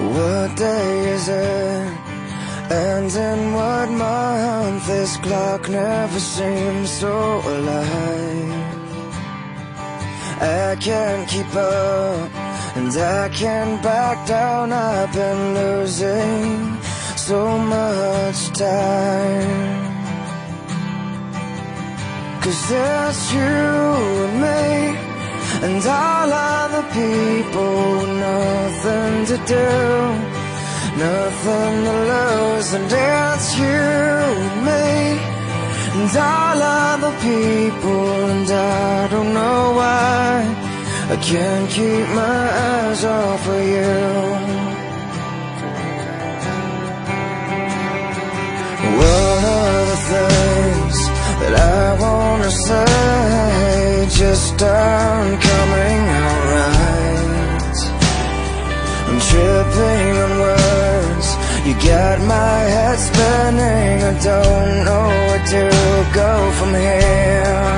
What day is it? And in what month? This clock never seems so alive. I can't keep up, and I can't back down. I've been losing so much time. 'Cause there's you and me, and all other people, nothing to do, nothing to lose. And it's you and me, and all other people, and I don't know why I can't keep my eyes off of you. What are the things that I wanna say just aren't coming out right? I'm tripping on words, you got my head spinning. I don't know where to go from here.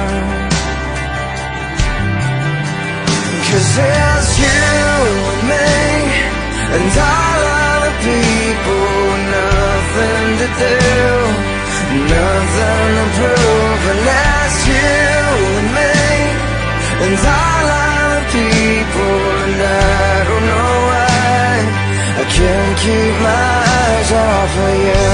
'Cause it's you and me, and all other people, nothing to do, nothing to prove. And that's you and me, and all other people, and I don't know why I can't keep my eyes off of you.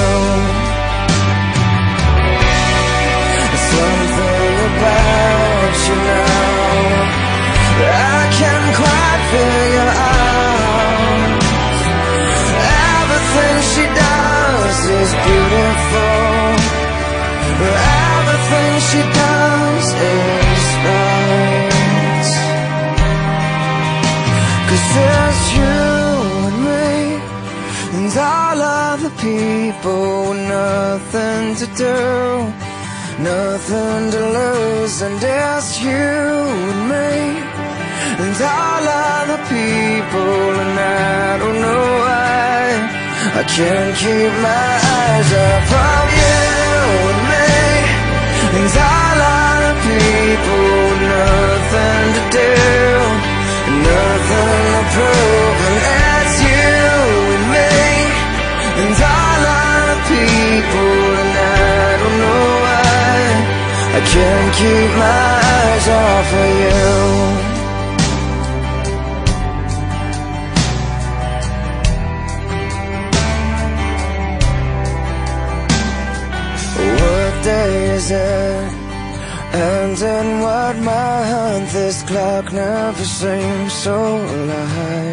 Something about you now I can't quite figure out. Everything she does is beautiful, everything she does is right. 'Cause there's you and me, and all other people, nothing to do, nothing to lose. And it's you and me, and all other people, and I don't know why I can't keep my eyes off of you and me, and all other people, nothing to do, nothing to prove. And it's you and me, and all other people, and I don't know why I can't keep my eyes off of you. What day is it? And in what month? This clock never seems so alive.